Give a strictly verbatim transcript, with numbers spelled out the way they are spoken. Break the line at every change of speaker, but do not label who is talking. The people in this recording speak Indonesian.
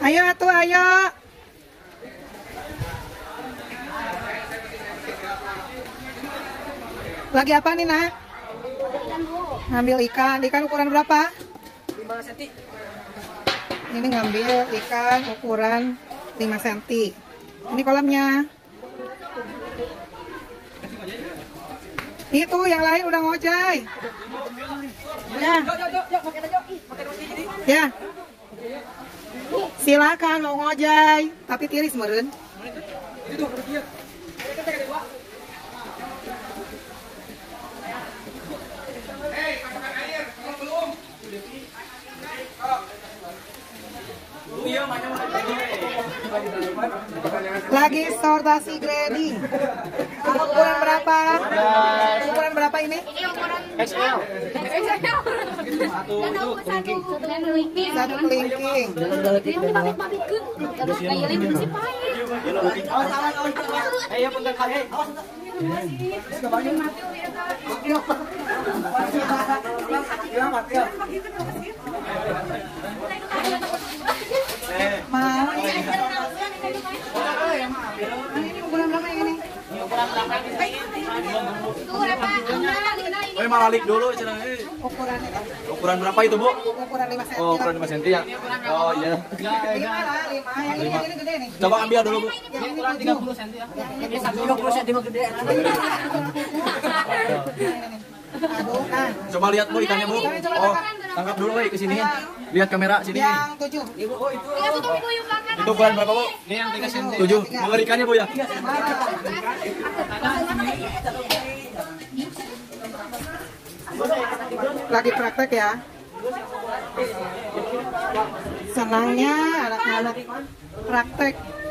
Ayo tuh, ayo. Lagi apa nih, Nak? Ngambil ikan. Ikan ukuran berapa?
lima sentimeter.
Ini ngambil ikan ukuran lima sentimeter. Ini kolamnya. Itu yang lain udah ngojay. Ya. Ya. Silakan mau ngojay, tapi tiris meren. Lagi sortasi grading. Ukuran berapa? Ukuran berapa ini?
Ini ukuran
X L.
Satu kelingking.
Ayo punten kali.
Mau ini? Ini ukuran berapa yang ini?
Oh, malalik dulu cenah.
Ukurannya kan?
Ukuran berapa itu, Bu?
Ukuran lima sentimeter.
Oh, ukuran lima sentimeter ya. Oh, iya.
Lima lah, lima. Yang ini, yang ini gede nih.
Coba ambil dulu, Bu.
Yang ini tiga puluh sentimeter ya. Yang ini
tiga puluh sentimeter gede.
Aduh, nah.
Coba lihat, Bu, ikannya, Bu. Oh, tangkap dulu, woi, ke sini. Lihat kamera sini.
Yang tujuh.
Oh, itu.
Ya, tutup itu yuk kan.
Itu ukuran berapa, Bu? Ini yang tiga sentimeter. tujuh. Mengerikannya, Bu ya.
Lagi praktek ya. Senangnya anak-anak praktek.